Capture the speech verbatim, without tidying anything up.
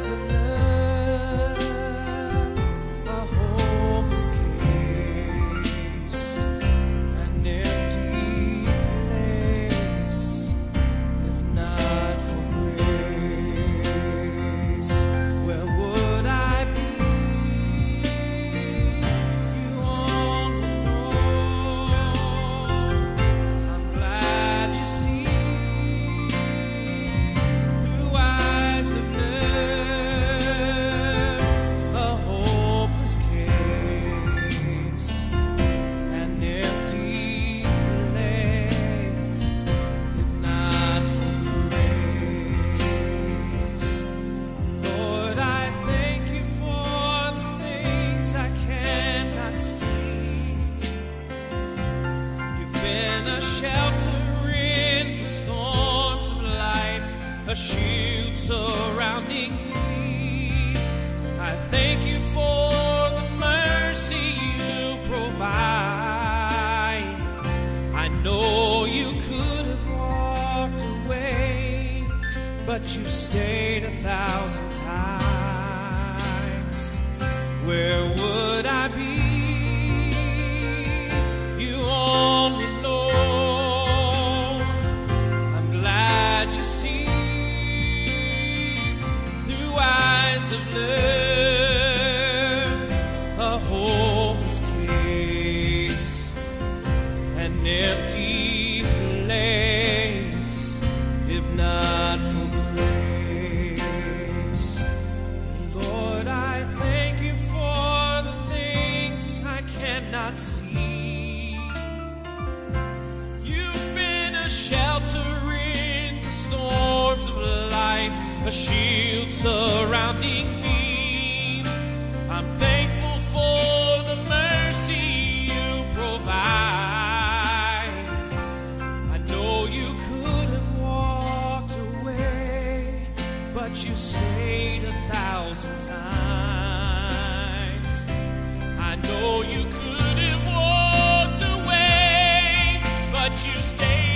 eyes of love, a hopeless case, an empty place, if not for grace, where would I be? You only know. I'm glad you see through eyes of love, a hopeless case, an empty place, if not for grace. Lord, I thank you for the things I cannot see. You've been a shelter in the storms of life, a shield surrounding me. I thank you for the mercy you provide. I know you could have walked away, but you stayed a thousand times. Where would I be? You only know. I'm glad you see through eyes of love, a hopeless case, an empty place, if not for grace. Lord, I thank you for the things I cannot see. You've been a shelter in the storms of life, a shield surrounding me. I'm thankful for the mercy you provide. I know you could have walked away, but you stayed a thousand times. I know you could have walked away, but you stayed